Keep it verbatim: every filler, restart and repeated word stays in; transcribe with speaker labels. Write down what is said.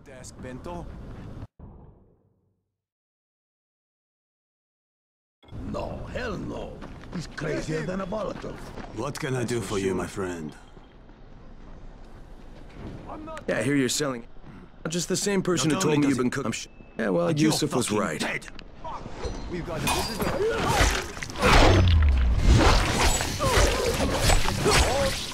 Speaker 1: Desk, Bento.
Speaker 2: No, hell no. He's crazier than a Molotov.
Speaker 1: What can I do for you, my friend?
Speaker 3: Yeah, I hear you're selling. Just the same person
Speaker 1: Not
Speaker 3: who told
Speaker 1: only
Speaker 3: me you've
Speaker 1: does
Speaker 3: been cooking. Yeah, well,
Speaker 1: But you're
Speaker 3: Yusuf was
Speaker 1: fucking
Speaker 3: right.
Speaker 1: dead. We've got a visitor.